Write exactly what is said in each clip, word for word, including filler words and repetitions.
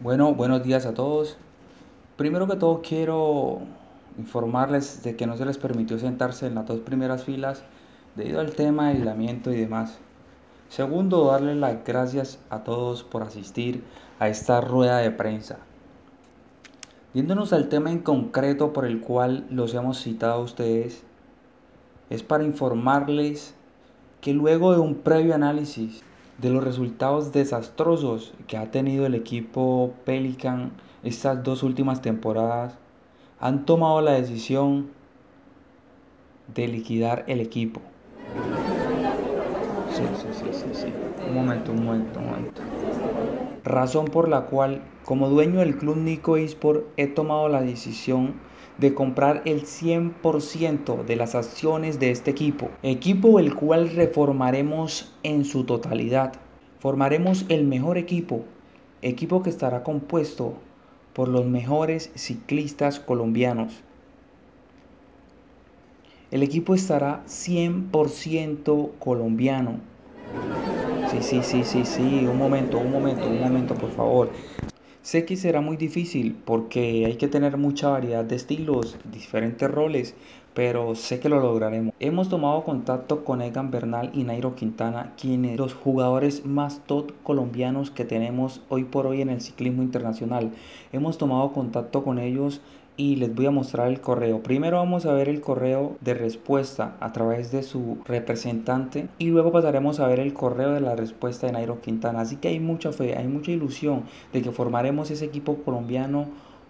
Bueno, buenos días a todos. Primero que todo quiero informarles de que no se les permitió sentarse en las dos primeras filas debido al tema de aislamiento y demás. Segundo, darles las gracias a todos por asistir a esta rueda de prensa. Yéndonos al tema en concreto por el cual los hemos citado a ustedes, es para informarles que luego de un previo análisis de los resultados desastrosos que ha tenido el equipo Pelican estas dos últimas temporadas, han tomado la decisión de liquidar el equipo. Sí, sí, sí, sí, sí. Un momento, un momento, un momento. Razón por la cual, como dueño del Club Nico Esport, he tomado la decisión de comprar el cien por ciento de las acciones de este equipo, equipo el cual reformaremos en su totalidad. Formaremos el mejor equipo, equipo que estará compuesto por los mejores ciclistas colombianos. El equipo estará cien por ciento colombiano. Sí, sí, sí, sí, sí, un momento, un momento, un momento, por favor. Sé que será muy difícil porque hay que tener mucha variedad de estilos, diferentes roles, pero sé que lo lograremos. Hemos tomado contacto con Egan Bernal y Nairo Quintana, quienes los jugadores más top colombianos que tenemos hoy por hoy en el ciclismo internacional. Hemos tomado contacto con ellos y les voy a mostrar el correo. Primero vamos a ver el correo de respuesta a través de su representante y luego pasaremos a ver el correo de la respuesta de Nairo Quintana. Así que hay mucha fe, hay mucha ilusión de que formaremos ese equipo colombiano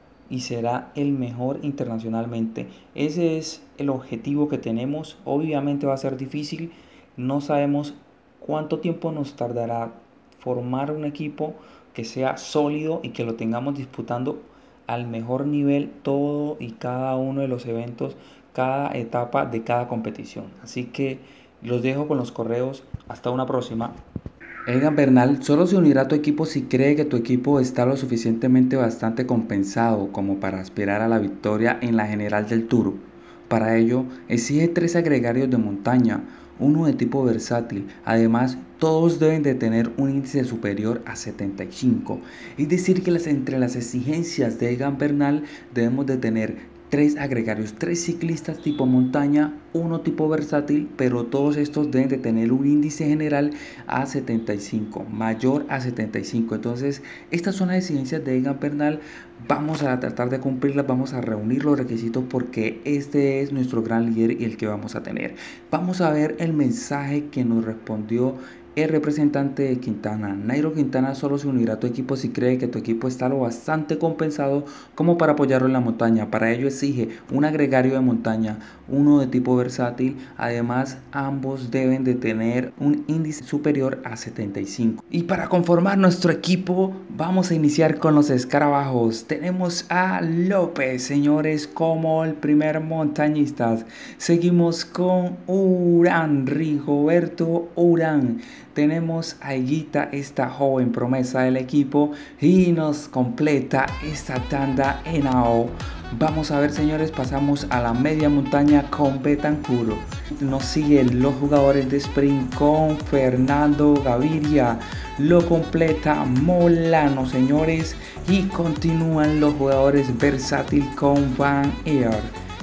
y será el mejor internacionalmente. Ese es el objetivo que tenemos. Obviamente va a ser difícil, no sabemos cuánto tiempo nos tardará formar un equipo que sea sólido y que lo tengamos disputando al mejor nivel todo y cada uno de los eventos, cada etapa de cada competición. Así que los dejo con los correos. Hasta una próxima. Egan Bernal solo se unirá a tu equipo si cree que tu equipo está lo suficientemente bastante compensado como para aspirar a la victoria en la general del Tour. Para ello, exige tres agregarios de montaña, uno de tipo versátil. Además, todos deben de tener un índice superior a setenta y cinco. Es decir, que las, entre las exigencias de Egan Bernal debemos de tener tres agregarios, tres ciclistas tipo montaña, uno tipo versátil, pero todos estos deben de tener un índice general a setenta y cinco, mayor a setenta y cinco. Entonces, estas son las exigencias de Egan Bernal. Vamos a tratar de cumplirlas, vamos a reunir los requisitos porque este es nuestro gran líder y el que vamos a tener. Vamos a ver el mensaje que nos respondió el representante de Quintana. Nairo Quintana solo se unirá a tu equipo si cree que tu equipo está lo bastante compensado como para apoyarlo en la montaña. Para ello exige un agregario de montaña, uno de tipo versátil. Además, ambos deben de tener un índice superior a setenta y cinco. Y para conformar nuestro equipo, vamos a iniciar con los escarabajos. Tenemos a López, señores, como el primer montañista. Seguimos con Urán, Rigoberto Urán. Tenemos a Higuita, esta joven promesa del equipo, y nos completa esta tanda en A O. Vamos a ver, señores, pasamos a la media montaña con Betancur. Nos siguen los jugadores de sprint con Fernando Gaviria. Lo completa Molano, señores, y continúan los jugadores versátil con Van Aert.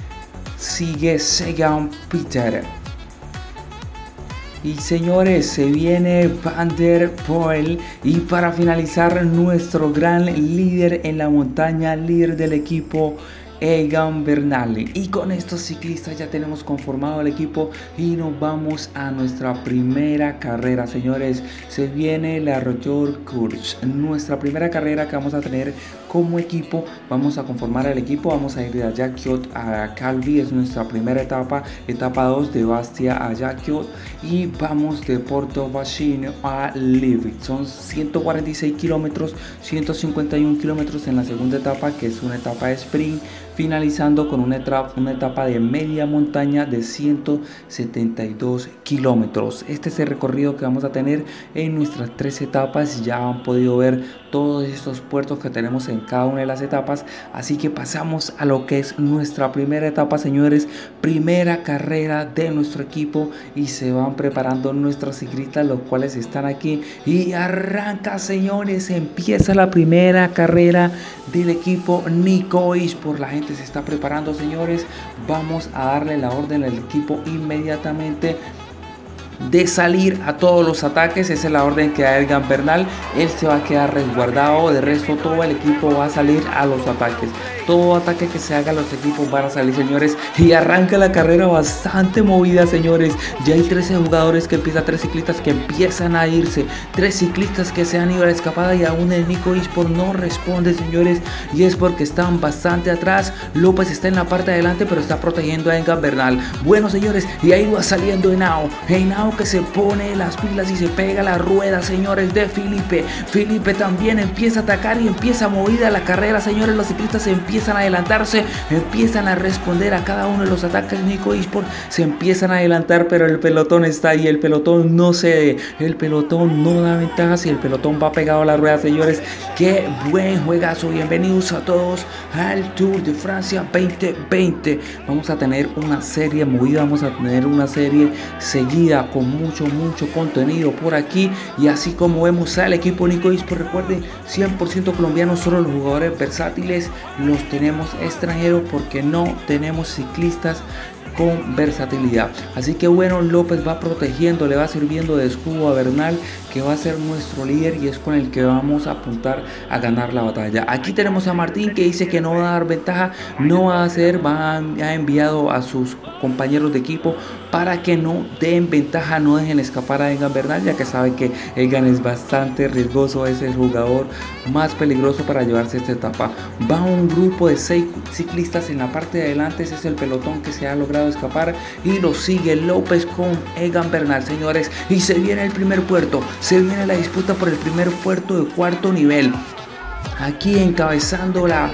Sigue Sagan Peter. Y señores, se viene Van der Poel. Y para finalizar, nuestro gran líder en la montaña, líder del equipo, Egan Bernal. Y con estos ciclistas ya tenemos conformado el equipo y nos vamos a nuestra primera carrera, señores. Se viene la Royal Course, nuestra primera carrera que vamos a tener como equipo. Vamos a conformar el equipo, vamos a ir de Ajaccio a Calvi, es nuestra primera etapa, etapa dos de Bastia a Ajaccio, y vamos de Porto Vecino a Liebig. Son ciento cuarenta y seis kilómetros, ciento cincuenta y uno kilómetros en la segunda etapa, que es una etapa de sprint. finalizando con una etapa, una etapa de media montaña de ciento setenta y dos kilómetros. Este es el recorrido que vamos a tener en nuestras tres etapas. Ya han podido ver todos estos puertos que tenemos en cada una de las etapas, así que pasamos a lo que es nuestra primera etapa, señores. Primera carrera de nuestro equipo y se van preparando nuestros ciclistas, los cuales están aquí, y arranca, señores, empieza la primera carrera del equipo Nico Esports. La gente se está preparando, señores. Vamos a darle la orden al equipo inmediatamente de salir a todos los ataques. Esa es la orden que da Egan Bernal. Él se va a quedar resguardado. De resto, todo el equipo va a salir a los ataques. Todo ataque que se haga, los equipos van a salir, señores. Y arranca la carrera bastante movida, señores. Ya hay trece jugadores que empiezan, tres ciclistas que empiezan a irse, tres ciclistas que se han ido a la escapada, y aún el Nico Esports no responde, señores. Y es porque están bastante atrás. López está en la parte de adelante, pero está protegiendo a Egan Bernal. Bueno, señores, y ahí va saliendo Henao. Henao que se pone las pilas y se pega la rueda, señores, de Filipe. Filipe también empieza a atacar y empieza movida la carrera, señores. Los ciclistas empiezan empiezan a adelantarse, empiezan a responder a cada uno de los ataques. Nico Esports se empiezan a adelantar, pero el pelotón está ahí, el pelotón no cede, el pelotón no da ventajas y el pelotón va pegado a la rueda, señores. Qué buen juegazo. Bienvenidos a todos al Tour de Francia veinte veinte. Vamos a tener una serie movida, vamos a tener una serie seguida con mucho, mucho contenido por aquí. Y así como vemos al equipo Nico Esports, recuerden, cien por ciento colombianos, solo los jugadores versátiles los tenemos extranjeros porque no tenemos ciclistas con versatilidad. Así que bueno, López va protegiendo, le va sirviendo de escudo a Bernal, que va a ser nuestro líder y es con el que vamos a apuntar a ganar la batalla. Aquí tenemos a Martín, que dice que no va a dar ventaja, no va a hacer, va a, ha enviado a sus compañeros de equipo para que no den ventaja, no dejen escapar a Egan Bernal, ya que sabe que Egan es bastante riesgoso, es el jugador más peligroso para llevarse esta etapa. Va un grupo de seis ciclistas en la parte de adelante, ese es el pelotón que se ha logrado escapar, y lo sigue López con Egan Bernal, señores. Y se viene el primer puerto, se viene la disputa por el primer puerto de cuarto nivel. Aquí encabezando la,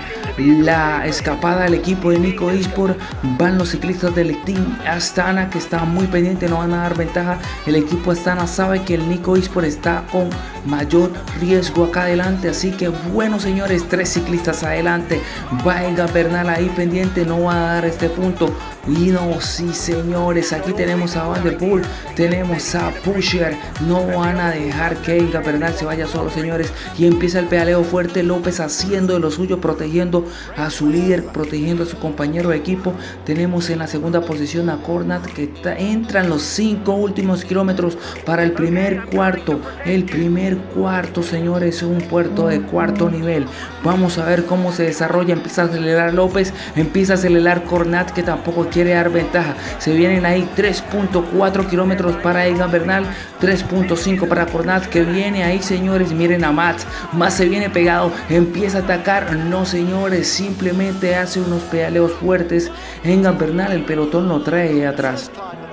la escapada del equipo de Nico Esports van los ciclistas del Team Astana, que están muy pendientes, no van a dar ventaja. El equipo Astana sabe que el Nico Esports está con mayor riesgo acá adelante, así que bueno, señores, tres ciclistas adelante. Va Egan Bernal ahí pendiente, no va a dar este punto. Y no, sí, señores, aquí tenemos a Van der Poel, tenemos a Pusher, no van a dejar que Egan Bernal se vaya solo, señores. Y empieza el pedaleo fuerte, López haciendo de lo suyo, protegiendo a su líder, protegiendo a su compañero de equipo. Tenemos en la segunda posición a Cornat, que está, entra en los cinco últimos kilómetros para el primer cuarto. El primer cuarto, señores, un puerto de cuarto nivel. Vamos a ver cómo se desarrolla. Empieza a acelerar López, empieza a acelerar Cornat, que tampoco quiere dar ventaja. Se vienen ahí tres punto cuatro kilómetros para Egan Bernal, tres punto cinco para Cornat, que viene ahí, señores. Miren a Mats, más se viene pegado, empieza a atacar. No, señores, simplemente hace unos pedaleos fuertes. Egan Bernal, el pelotón lo trae atrás.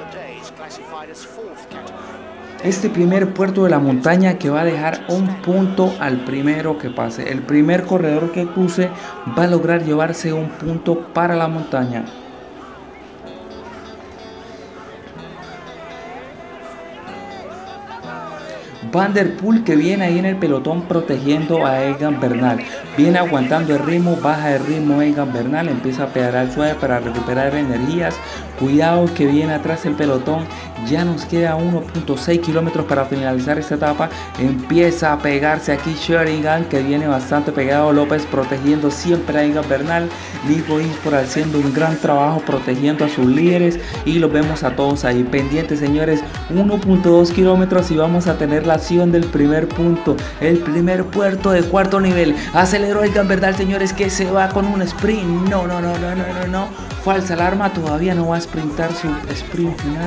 Este primer puerto de la montaña que va a dejar un punto al primero que pase. El primer corredor que cruce va a lograr llevarse un punto para la montaña. Van der Poel, que viene ahí en el pelotón protegiendo a Egan Bernal, viene aguantando el ritmo, baja el ritmo Egan Bernal, empieza a pedalar suave para recuperar energías. Cuidado que viene atrás el pelotón, ya nos queda uno punto seis kilómetros para finalizar esta etapa. Empieza a pegarse aquí Sheringham, que viene bastante pegado. López protegiendo siempre a Egan Bernal. Nico Esports haciendo un gran trabajo protegiendo a sus líderes, y los vemos a todos ahí pendientes, señores. uno punto dos kilómetros y vamos a tener la acción del primer punto, el primer puerto de cuarto nivel. Aceleró Egan Bernal, señores, que se va con un sprint. No, no, no, no, no, no, no. Falsa alarma, todavía no va a sprintar su sprint final.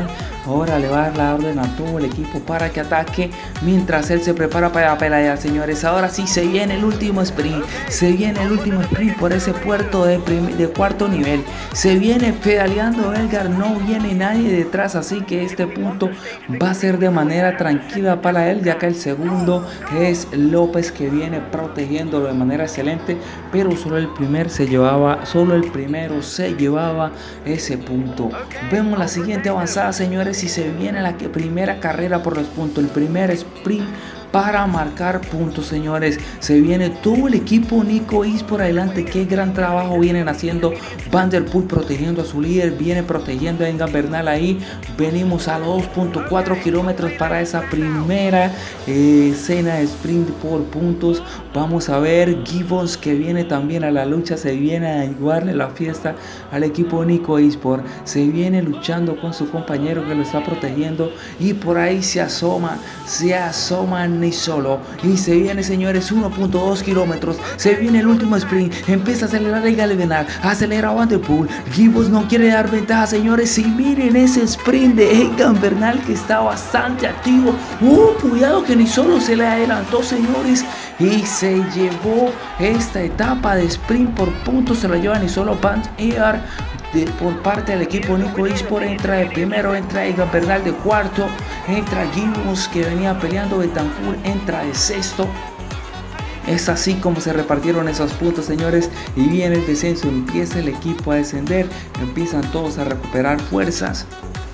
Ahora le va a dar la orden a todo el equipo para que ataque mientras él se prepara para pelear, señores. Ahora sí se viene el último sprint. Se viene el último sprint por ese puerto de, de cuarto nivel. Se viene pedaleando Edgar. No viene nadie detrás, así que este punto va a ser de manera tranquila para él, ya que el segundo es López, que viene protegiéndolo de manera excelente, pero solo el primer se llevaba, solo el primero se llevaba ese punto. Vemos la siguiente avanzada, señores, y se viene la que, primera carrera por los puntos, el primer sprint para marcar puntos, señores. Se viene todo el equipo Nico Is por adelante. Qué gran trabajo vienen haciendo. Van der Poel protegiendo a su líder, viene protegiendo a Egan Bernal ahí. Venimos a los dos punto cuatro kilómetros para esa primera eh, escena de sprint por puntos. Vamos a ver Gibbons, que viene también a la lucha, se viene a igualarle la fiesta al equipo Nico Esport. Se viene luchando con su compañero que lo está protegiendo, y por ahí se asoma, se asoma ni solo, y se viene, señores, uno punto dos kilómetros. Se viene el último sprint, empieza a acelerar Egan Bernal, acelera Van der Poel. Gibbons no quiere dar ventaja, señores, y miren ese sprint de Egan Bernal, que está bastante activo. Uh, cuidado que ni solo se le adelantó, señores, y se llevó esta etapa de sprint por puntos. Se la lleva ni solo Van Aert. De, por parte del equipo Nico Esport. Entra de primero, entra Egan Bernal de cuarto, entra Gibbons, que venía peleando, Betancourt entra de sexto. Es así como se repartieron esos puntos, señores, y viene el descenso. Empieza el equipo a descender, empiezan todos a recuperar fuerzas.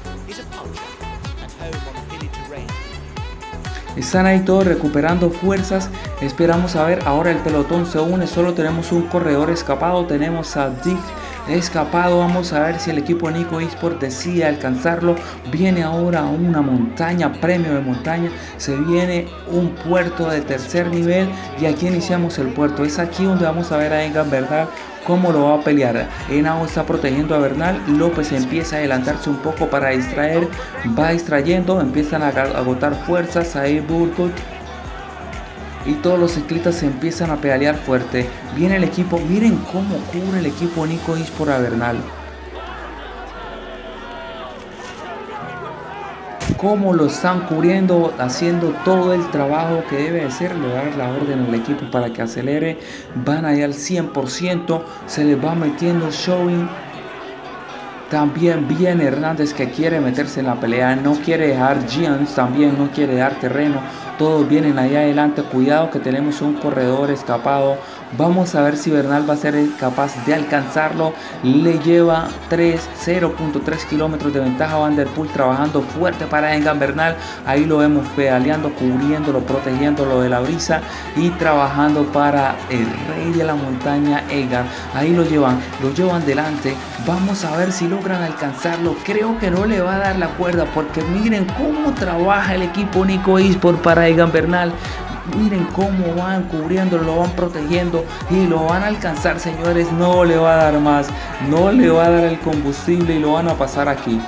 Están ahí todos recuperando fuerzas. Esperamos a ver, ahora el pelotón se une. Solo tenemos un corredor escapado, tenemos a Dick escapado. Vamos a ver si el equipo Nico Esport decide alcanzarlo. Viene ahora una montaña, premio de montaña. Se viene un puerto de tercer nivel, y aquí iniciamos el puerto. Es aquí donde vamos a ver a Egan Bernal cómo lo va a pelear. Henao está protegiendo a Bernal. López empieza a adelantarse un poco para distraer, va distrayendo, empiezan a agotar fuerzas. Ahí Burkut y todos los ciclistas se empiezan a pedalear fuerte. Viene el equipo, miren cómo cubre el equipo Nico Esport a Bernal. Cómo lo están cubriendo, haciendo todo el trabajo que debe de ser. Le dar la orden al equipo para que acelere. Van allá al cien por ciento. Se les va metiendo showing. También viene Hernández, que quiere meterse en la pelea, no quiere dejar Giants, también no quiere dar terreno. Todos vienen ahí adelante. Cuidado que tenemos un corredor escapado. Vamos a ver si Bernal va a ser capaz de alcanzarlo. Le lleva cero punto tres kilómetros de ventaja a Van der Poel, trabajando fuerte para Egan Bernal. Ahí lo vemos pedaleando, cubriéndolo, protegiéndolo de la brisa y trabajando para el rey de la montaña, Egan. Ahí lo llevan, lo llevan delante. Vamos a ver si logran alcanzarlo. Creo que no le va a dar la cuerda, porque miren cómo trabaja el equipo Nico Esport para Egan Bernal. Miren cómo van cubriendo, lo van protegiendo y lo van a alcanzar, señores. No le va a dar más, no le va a dar el combustible y lo van a pasar aquí.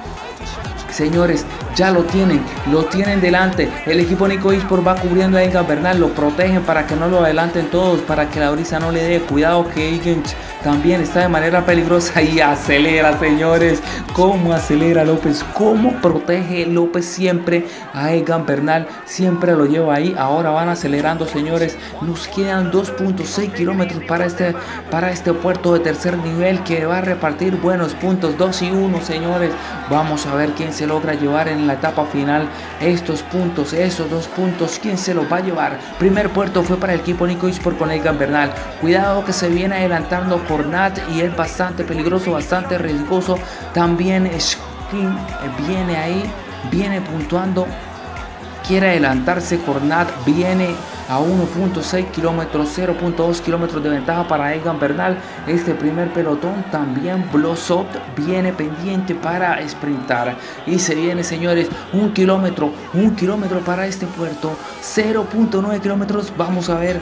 Señores, ya lo tienen, lo tienen delante. El equipo Nico Esport va cubriendo a Egan Bernal, lo protegen para que no lo adelanten todos, para que la brisa no le dé. Cuidado que Egan también está de manera peligrosa y acelera, señores. Cómo acelera López, cómo protege López siempre a Egan Bernal, siempre lo lleva ahí. Ahora van acelerando, señores. Nos quedan dos punto seis kilómetros para este, para este puerto de tercer nivel, que va a repartir buenos puntos, dos y uno, señores. Vamos a ver quién se logra llevar en la etapa final estos puntos, esos dos puntos. ¿Quién se los va a llevar? Primer puerto fue para el equipo Nico Esport con Egan Bernal. Cuidado que se viene adelantando Cornat y es bastante peligroso, bastante riesgoso. También Skin viene ahí, viene puntuando, quiere adelantarse. Cornat viene a uno punto seis kilómetros, cero punto dos kilómetros de ventaja para Egan Bernal. Este primer pelotón también Blosot viene pendiente para sprintar. Y se viene, señores, un kilómetro, un kilómetro para este puerto, cero punto nueve kilómetros. Vamos a ver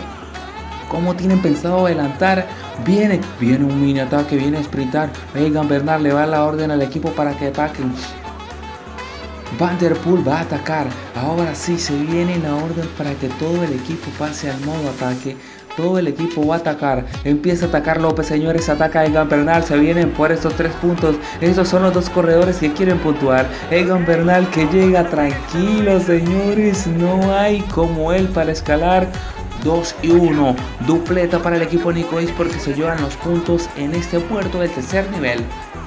cómo tienen pensado adelantar. Viene, viene un mini ataque, viene a sprintar. Egan Bernal le va a dar la orden al equipo para que ataquen. Van der Poel va a atacar. Ahora sí se viene la orden para que todo el equipo pase al modo ataque. todo el equipo va a atacar. Empieza a atacar López, señores, ataca Egan Bernal, se vienen por estos tres puntos. Estos son los dos corredores que quieren puntuar. Egan Bernal que llega tranquilo, señores, no hay como él para escalar. Dos y uno, dupleta para el equipo Nico Esports porque se llevan los puntos en este puerto del tercer nivel.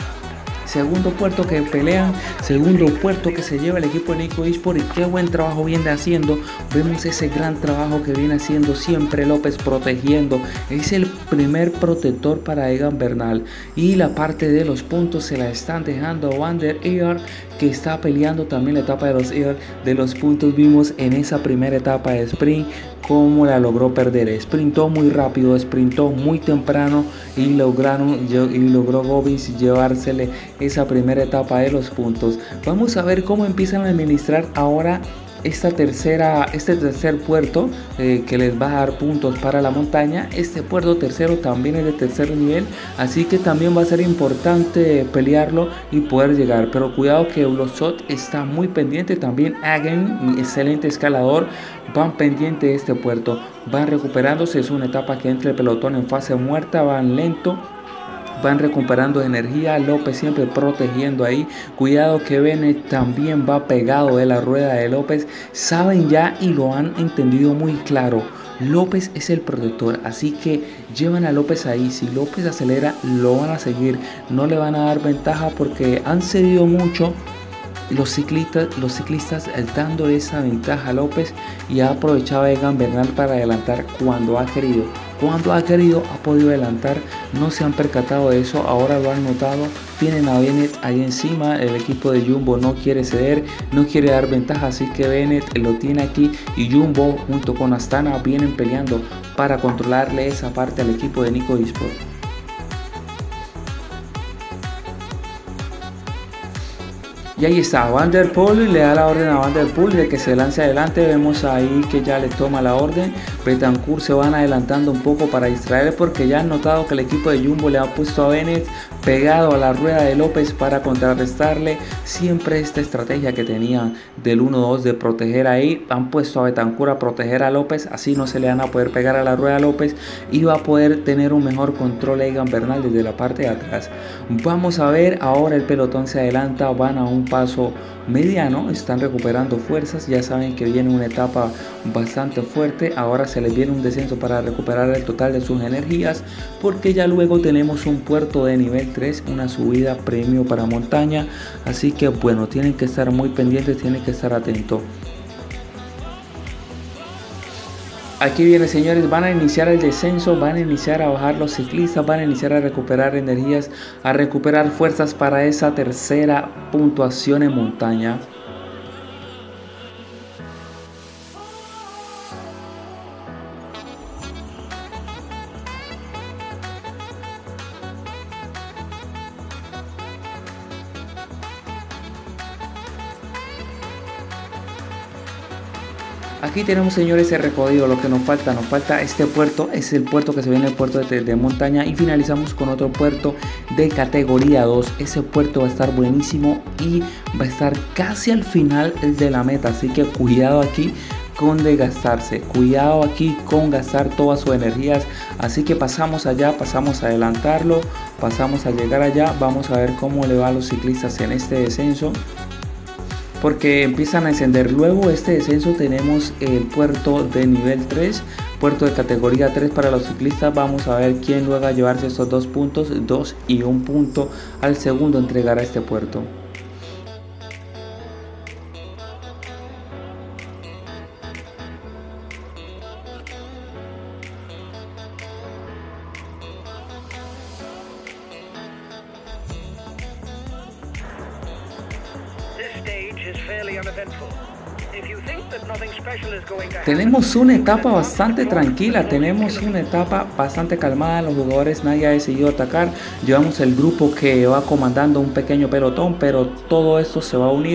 Segundo puerto que pelean, segundo puerto que se lleva el equipo de Nico Esports y qué buen trabajo viene haciendo. Vemos ese gran trabajo que viene haciendo siempre López protegiendo. Es el primer protector para Egan Bernal y la parte de los puntos se la están dejando a Wander Air, que está peleando también la etapa de los Air de los puntos. Vimos en esa primera etapa de sprint cómo la logró perder. Sprintó muy rápido, sprintó muy temprano y lograron y logró Gobbins llevársele esa primera etapa de los puntos. Vamos a ver cómo empiezan a administrar ahora esta tercera, este tercer puerto eh, que les va a dar puntos para la montaña. Este puerto tercero también es de tercer nivel, así que también va a ser importante pelearlo y poder llegar. Pero cuidado que Bloodshot está muy pendiente, también Hagen, excelente escalador, van pendiente de este puerto, van recuperándose. Es una etapa que entra el pelotón en fase muerta, van lento, van recuperando energía. López siempre protegiendo ahí. Cuidado que Bennett también va pegado de la rueda de López. Saben ya y lo han entendido muy claro. López es el protector, así que llevan a López ahí. Si López acelera, lo van a seguir. No le van a dar ventaja porque han cedido mucho los ciclistas, los ciclistas dando esa ventaja a López, y ha aprovechado a Egan Bernal para adelantar cuando ha querido. Cuando ha querido ha podido adelantar, no se han percatado de eso, ahora lo han notado. Tienen a Bennett ahí encima, el equipo de Jumbo no quiere ceder, no quiere dar ventaja, así que Bennett lo tiene aquí y Jumbo junto con Astana vienen peleando para controlarle esa parte al equipo de Nico Esports. Y ahí está Van der Poel, le da la orden a Van der Poel de que se lance adelante. Vemos ahí que ya le toma la orden. Betancourt se van adelantando un poco para distraer porque ya han notado que el equipo de Jumbo le ha puesto a Bennett pegado a la rueda de López para contrarrestarle. Siempre esta estrategia que tenían del uno dos de proteger ahí, han puesto a Betancourt a proteger a López, así no se le van a poder pegar a la rueda de López y va a poder tener un mejor control Egan Bernal desde la parte de atrás. Vamos a ver, ahora el pelotón se adelanta, van a un paso mediano, están recuperando fuerzas, ya saben que viene una etapa bastante fuerte, ahora se les viene un descenso para recuperar el total de sus energías, porque ya luego tenemos un puerto de nivel tres, una subida premio para montaña, así que bueno, tienen que estar muy pendientes, tienen que estar atentos. Aquí viene, señores, van a iniciar el descenso, van a iniciar a bajar los ciclistas, van a iniciar a recuperar energías, a recuperar fuerzas para esa tercera puntuación en montaña. Aquí tenemos, señores, el recorrido, lo que nos falta, nos falta este puerto, es el puerto que se viene, el puerto de, de montaña, y finalizamos con otro puerto de categoría dos. Ese puerto va a estar buenísimo y va a estar casi al final de la meta, así que cuidado aquí con desgastarse, cuidado aquí con gastar todas sus energías. Así que pasamos allá, pasamos a adelantarlo, pasamos a llegar allá. Vamos a ver cómo le va a los ciclistas en este descenso, porque empiezan a encender. Luego este descenso tenemos el puerto de nivel tres, puerto de categoría tres para los ciclistas. Vamos a ver quién luego a llevarse estos dos puntos, dos y un punto al segundo entregar a este puerto. Tenemos una etapa bastante tranquila, tenemos una etapa bastante calmada, los jugadores nadie ha decidido atacar, llevamos el grupo que va comandando un pequeño pelotón, pero todo esto se va a unir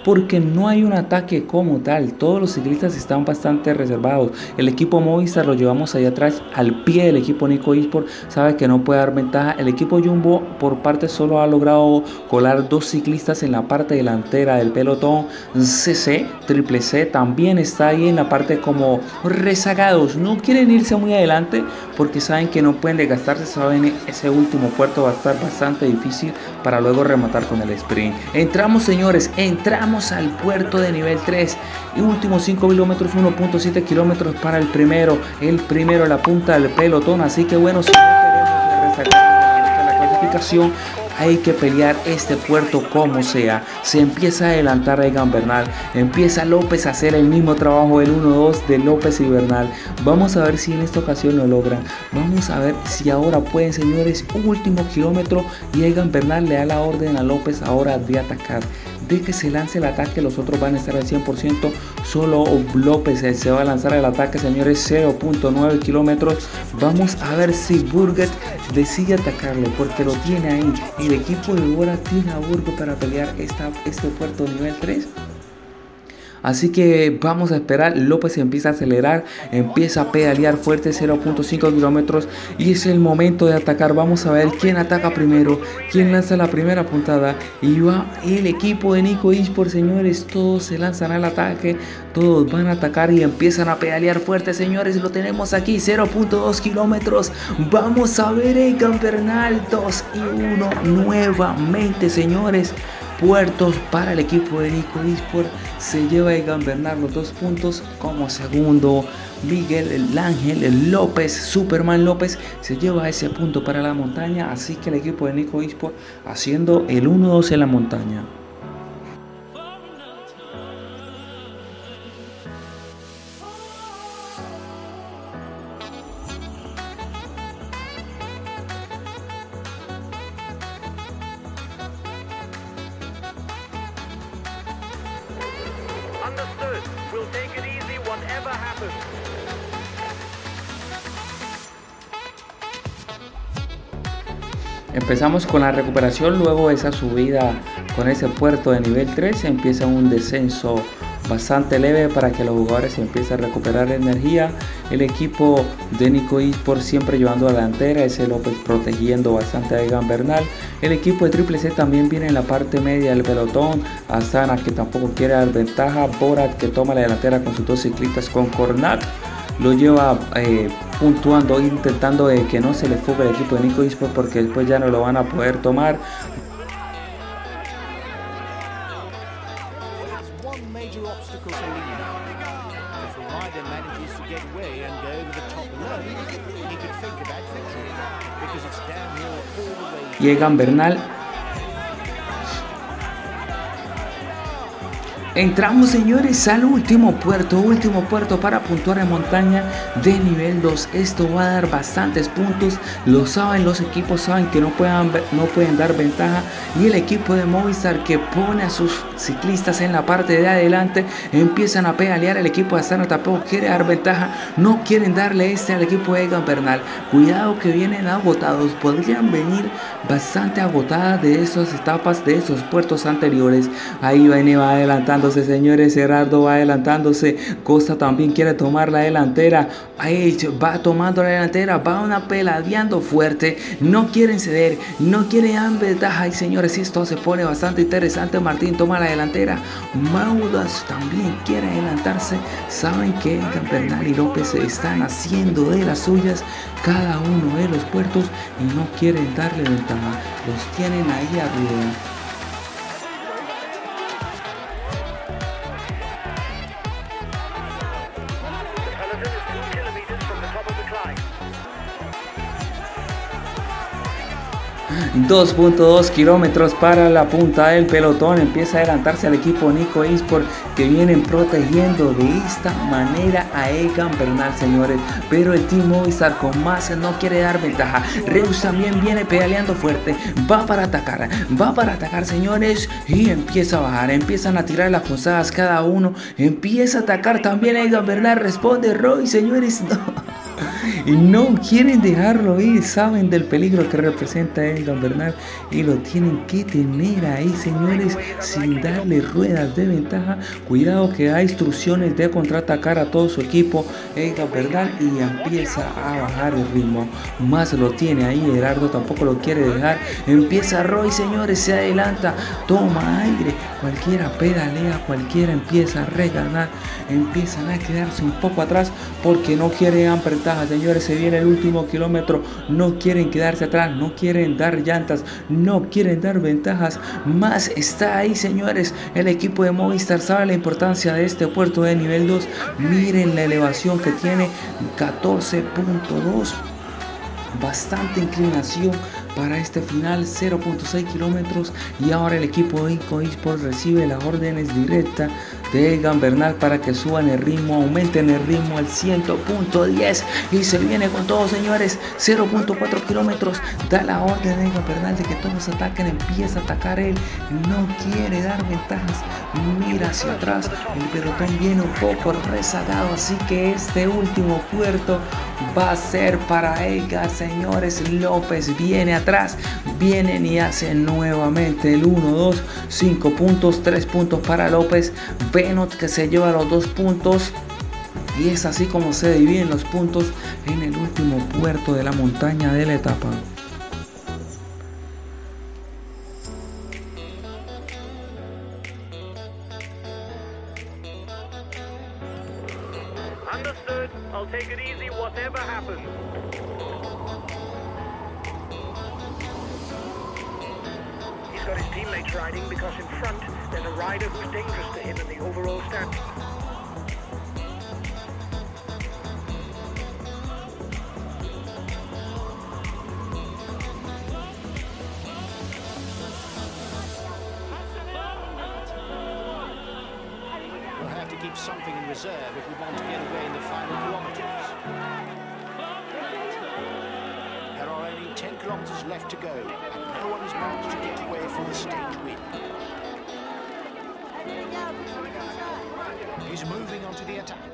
porque no hay un ataque como tal. Todos los ciclistas están bastante reservados. El equipo Movistar lo llevamos allá atrás al pie del equipo Nico Esport, sabe que no puede dar ventaja. El equipo Jumbo por parte solo ha logrado colar dos ciclistas en la parte delantera del pelotón. C C, Triple C también está ahí en la parte como rezagados, no quieren irse muy adelante porque saben que no pueden desgastarse, saben ese último puerto va a estar bastante difícil para luego rematar con el sprint. Entramos, señores, entramos al puerto de nivel tres y últimos cinco kilómetros, uno punto siete kilómetros para el primero, el primero a la punta del pelotón, así que bueno, si no queremos resacar la clasificación, hay que pelear este puerto como sea. Se empieza a adelantar a Egan Bernal, empieza López a hacer el mismo trabajo del uno dos de López y Bernal. Vamos a ver si en esta ocasión lo logran, vamos a ver si ahora pueden, señores. Último kilómetro y Egan Bernal le da la orden a López ahora de atacar, de que se lance el ataque. Los otros van a estar al cien por ciento, solo López se va a lanzar el ataque, señores. Cero punto nueve kilómetros. Vamos a ver si Burget decide atacarlo porque lo tiene ahí. El equipo de Bora tiene a Burget para pelear esta, este puerto nivel tres. Así que vamos a esperar. López empieza a acelerar, empieza a pedalear fuerte, cero punto cinco kilómetros y es el momento de atacar. Vamos a ver quién ataca primero, quién lanza la primera puntada y va el equipo de Nico Esport, señores. Todos se lanzan al ataque, todos van a atacar y empiezan a pedalear fuerte, señores. Lo tenemos aquí, cero punto dos kilómetros. Vamos a ver Egan Bernal, dos y uno nuevamente, señores. Puertos para el equipo de Nico Esport. Se lleva Egan Bernal los dos puntos como segundo. Miguel el Ángel el López, Superman López, se lleva ese punto para la montaña. Así que el equipo de Nico Esport haciendo el uno dos en la montaña. Understood. We'll take it easy, whatever happens. Empezamos con la recuperación, luego de esa subida con ese puerto de nivel tres empieza un descenso bastante leve para que los jugadores empiecen a recuperar energía. El equipo de Nico Esport siempre llevando a la delantera, ese López protegiendo bastante a Egan Bernal. El equipo de Triple C también viene en la parte media del pelotón. Astana, que tampoco quiere dar ventaja. Borat, que toma la delantera con sus dos ciclistas, con Cornac lo lleva eh, puntuando, intentando de que no se le fugue el equipo de Nico Esport porque después ya no lo van a poder tomar. Y Egan Bernal. Entramos, señores, al último puerto, último puerto para puntuar en montaña de nivel dos. Esto va a dar bastantes puntos, lo saben los equipos, saben que no pueden, no pueden dar ventaja. Y el equipo de Movistar, que pone a sus ciclistas en la parte de adelante, empiezan a pedalear. El equipo de Astana tampoco quiere dar ventaja, no quieren darle este al equipo de Egan Bernal. Cuidado que vienen agotados, podrían venir bastante agotadas de esas etapas, de esos puertos anteriores. Ahí viene, va adelantando, señores. Gerardo va adelantándose. Costa también quiere tomar la delantera. Ahí va tomando la delantera. Va una peladeando fuerte. No quieren ceder. No quieren dar ventaja. Y señores, esto se pone bastante interesante. Martín toma la delantera. Maudas también quiere adelantarse. Saben que Egan Bernal y López están haciendo de las suyas cada uno de los puertos y no quieren darle ventaja. Los tienen ahí arriba. dos punto dos kilómetros para la punta del pelotón. Empieza a adelantarse al equipo Nico Esport, que vienen protegiendo de esta manera a Egan Bernal, señores. Pero el Team Movistar con más no quiere dar ventaja. Reus también viene pedaleando fuerte. Va para atacar, va para atacar, señores. Y empieza a bajar, empiezan a tirar las cruzadas cada uno. Empieza a atacar también a Egan Bernal. Responde Roy, señores. No. y no quieren dejarlo ir, saben del peligro que representa Egan Bernal y lo tienen que tener ahí, señores, sin darle ruedas de ventaja. Cuidado que da instrucciones de contraatacar a todo su equipo Egan Bernal y empieza a bajar el ritmo, más lo tiene ahí Gerardo, tampoco lo quiere dejar, empieza Roy, señores, se adelanta, toma aire, cualquiera pedalea, cualquiera empieza a reganar, empiezan a quedarse un poco atrás porque no quieren dar ventaja, señores, se viene el último kilómetro, no quieren quedarse atrás, no quieren dar llantas, no quieren dar ventajas, más está ahí, señores, el equipo de Movistar sabe la importancia de este puerto de nivel dos, miren la elevación que tiene, catorce punto dos, bastante inclinación para este final, cero punto seis kilómetros, y ahora el equipo de Nico Esports recibe las órdenes directas de Egan Bernal para que suban el ritmo, aumenten el ritmo al cien punto diez y se viene con todo, señores, cero punto cuatro kilómetros, da la orden de Egan Bernal de que todos ataquen, empieza a atacar él, no quiere dar ventajas, mira hacia atrás, el pelotón viene un poco rezagado, así que este último puerto va a ser para Egan, señores. López viene atrás, vienen y hacen nuevamente el uno dos, cinco puntos, tres puntos para López, Benoit que se lleva los dos puntos. Y es así como se dividen los puntos en el último puerto de la montaña de la etapa. Understood. I'll take it easy, whatever happens. He's got his teammates riding because in front there's a rider who's dangerous to him in the overall standing. We'll have to keep something in reserve if we want to get away in the final kilometers. There are only ten kilometers left to go, and no one has managed to get away for the stage win. He's moving on to the attack.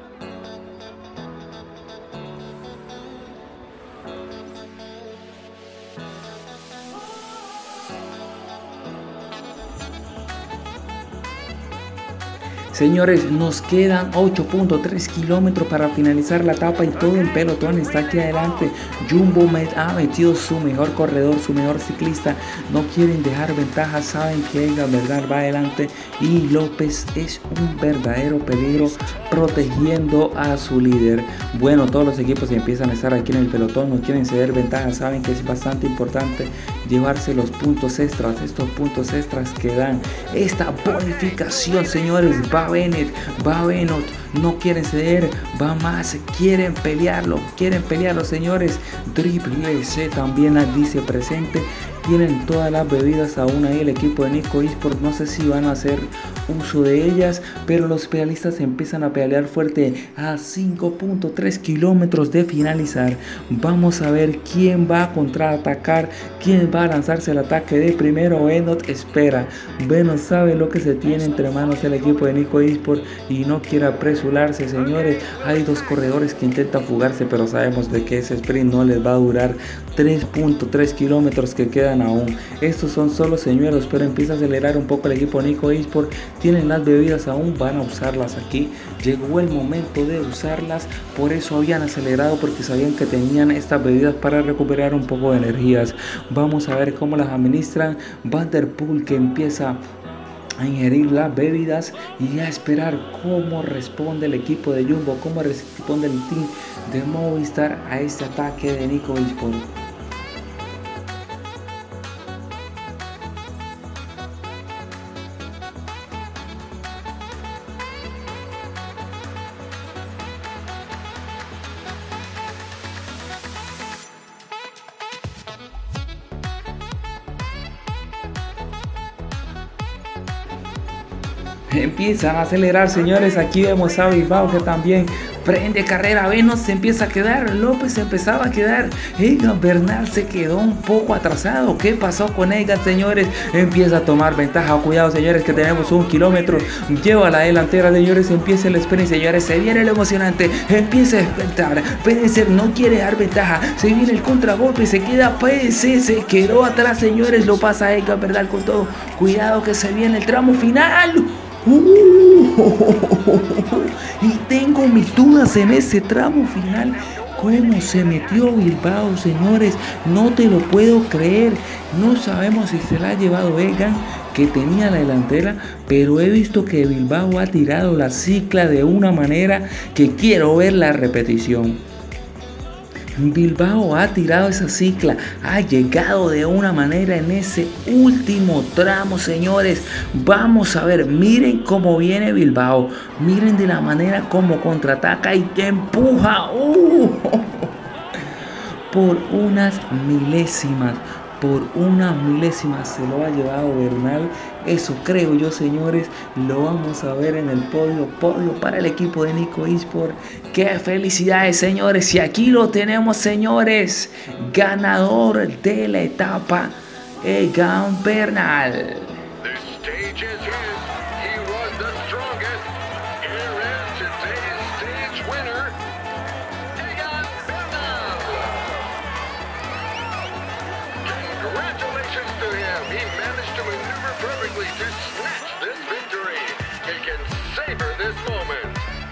Señores, nos quedan ocho punto tres kilómetros para finalizar la etapa y todo el pelotón está aquí adelante. Jumbo Med ha metido su mejor corredor, su mejor ciclista. No quieren dejar ventaja, saben que Egan Bernal va adelante y López es un verdadero peligro protegiendo a su líder. Bueno, todos los equipos empiezan a estar aquí en el pelotón, no quieren ceder ventaja, saben que es bastante importante llevarse los puntos extras, estos puntos extras que dan esta bonificación, señores. Va Bennett, va Benoit, no quieren ceder, va más, quieren pelearlo, quieren pelearlo, señores. Triple C también dice presente. Tienen todas las bebidas aún ahí el equipo de Nico Esports, no sé si van a hacer uso de ellas, pero los pedalistas empiezan a pedalear fuerte a cinco punto tres kilómetros de finalizar. Vamos a ver quién va a contraatacar, quién va a lanzarse el ataque de primero. Benoit espera, Benoit sabe lo que se tiene entre manos el equipo de Nico Esports y no quiere apresurarse, señores. Hay dos corredores que intentan fugarse, pero sabemos de que ese sprint no les va a durar. Tres punto tres kilómetros que quedan aún. Estos son solo señuelos, pero empieza a acelerar un poco el equipo Nico Esports. Tienen las bebidas aún, van a usarlas aquí. Llegó el momento de usarlas, por eso habían acelerado, porque sabían que tenían estas bebidas para recuperar un poco de energías. Vamos a ver cómo las administran. Van der Poel que empieza a ingerir las bebidas y a esperar cómo responde el equipo de Jumbo, cómo responde el team de Movistar a este ataque de Nico Esports. Empiezan a acelerar, señores. Aquí vemos a Bilbao que también prende carrera. Venus se empieza a quedar. López se empezaba a quedar. Egan Bernal se quedó un poco atrasado. ¿Qué pasó con Egan, señores? Empieza a tomar ventaja. Cuidado, señores, que tenemos un kilómetro. Lleva a la delantera, señores. Empieza el sprint, señores. Se viene lo emocionante. Empieza a despertar. P D C no quiere dar ventaja. Se viene el contragolpe. Se queda P D C. Se quedó atrás, señores. Lo pasa Egan Bernal con todo. Cuidado que se viene el tramo final. Uh, y tengo mis dudas en ese tramo final. ¿Cómo se metió Bilbao, señores? No te lo puedo creer. No sabemos si se la ha llevado Egan, que tenía la delantera, pero he visto que Bilbao ha tirado la cicla de una manera que quiero ver la repetición. Bilbao ha tirado esa cicla, ha llegado de una manera en ese último tramo, señores. Vamos a ver, miren cómo viene Bilbao, miren de la manera como contraataca y que empuja. Uh, por unas milésimas, por una milésima se lo ha llevado Bernal. Eso creo yo, señores. Lo vamos a ver en el podio. Podio para el equipo de Nico Esport. ¡Qué felicidades, señores! Y aquí lo tenemos, señores. Ganador de la etapa, Egan Bernal. Congratulations to him. He managed to maneuver perfectly to snatch this victory. He can savor this moment.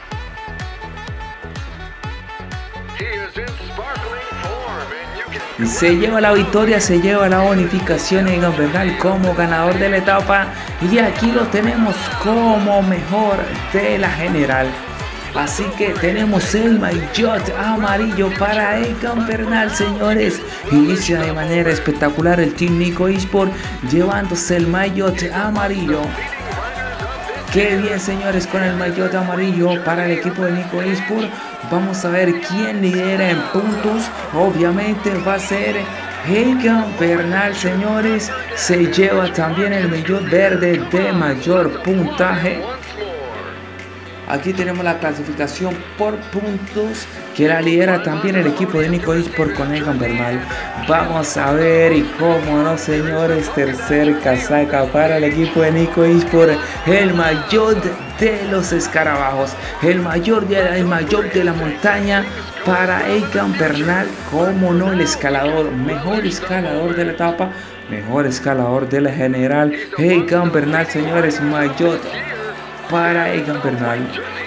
He is in sparkling form and you can... Se lleva la victoria, se lleva la bonificación Egan Bernal como ganador de la etapa. Y aquí lo tenemos como mejor de la general. Así que tenemos el maillot amarillo para Egan Bernal, señores. Inicia de manera espectacular el Team Nico Esport llevándose el maillot amarillo. Qué bien, señores, con el maillot amarillo para el equipo de Nico Esport. Vamos a ver quién lidera en puntos. Obviamente va a ser Egan Bernal, señores. Se lleva también el maillot verde de mayor puntaje. Aquí tenemos la clasificación por puntos que la lidera también el equipo de Nico Esport con Egan Bernal. Vamos a ver, y cómo no, señores, tercer casaca para el equipo de Nico Esport, el maillot de los escarabajos, el mayor de, el maillot de la montaña para Egan Bernal. Como no, el escalador, mejor escalador de la etapa, mejor escalador de la general, Egan Bernal, señores, maillot para Egan Bernal.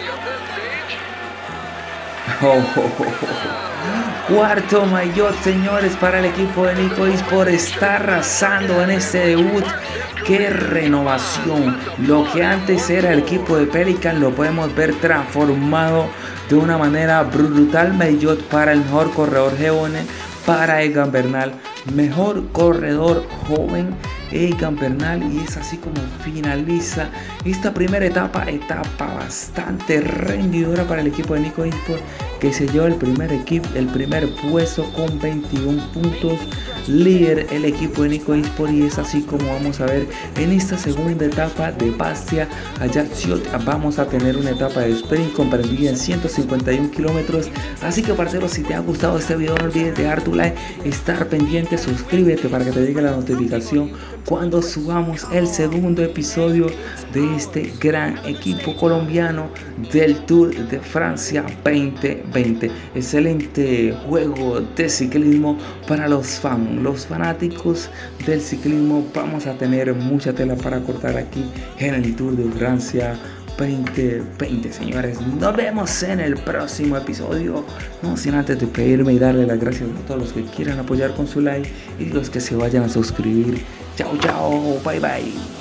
Oh, oh, oh, oh. Cuarto maillot, señores, para el equipo de Nico Esport. Está arrasando en este debut. Qué renovación. Lo que antes era el equipo de Pelican lo podemos ver transformado de una manera brutal. Maillot para el mejor corredor joven para Egan Bernal. Mejor corredor joven Egan Bernal, y es así como finaliza esta primera etapa, etapa bastante rendidora para el equipo de Nico Esport, que se lleva el primer equipo, el primer puesto con veintiún puntos, líder el equipo de Nico Esport. Y es así como vamos a ver en esta segunda etapa de Bastia a Ajaccio. Vamos a tener una etapa de sprint comprendida en ciento cincuenta y un kilómetros. Así que, parceros, si te ha gustado este video, no olvides dejar tu like, estar pendiente, suscríbete para que te llegue la notificación cuando subamos el segundo episodio de este gran equipo colombiano del Tour de Francia veinte veinte. Excelente juego de ciclismo para los fans, los fanáticos del ciclismo. Vamos a tener mucha tela para cortar aquí en el Tour de Francia veinte veinte, señores. Nos vemos en el próximo episodio. No sin antes de pedirme y darle las gracias a todos los que quieran apoyar con su like y los que se vayan a suscribir. Chao, chao, bye, bye.